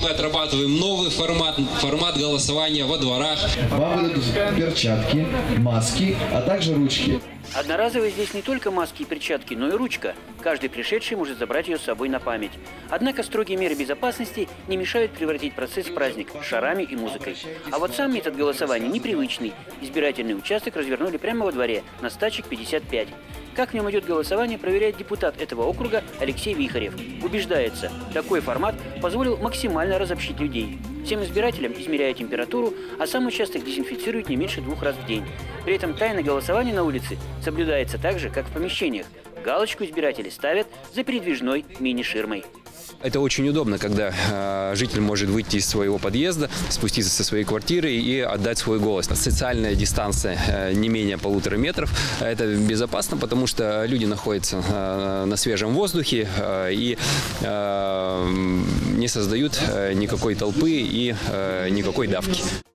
Мы отрабатываем новый формат голосования во дворах. Вам выдадут перчатки, маски, а также ручки. Одноразовые здесь не только маски и перчатки, но и ручка. Каждый пришедший может забрать ее с собой на память. Однако строгие меры безопасности не мешают превратить процесс в праздник шарами и музыкой. А вот сам метод голосования непривычный. Избирательный участок развернули прямо во дворе на Стачек 55. Как в нем идет голосование, проверяет депутат этого округа Алексей Вихарев. Убеждается, такой формат позволил максимально разобщить людей. Всем избирателям измеряют температуру, а сам участок дезинфицируют не меньше 2 раз в день. При этом тайна голосования на улице соблюдается так же, как в помещениях. Галочку избиратели ставят за передвижной мини-ширмой. Это очень удобно, когда житель может выйти из своего подъезда, спуститься со своей квартиры и отдать свой голос. Социальная дистанция не менее 1,5 метров. Это безопасно, потому что люди находятся на свежем воздухе и не создают никакой толпы и никакой давки.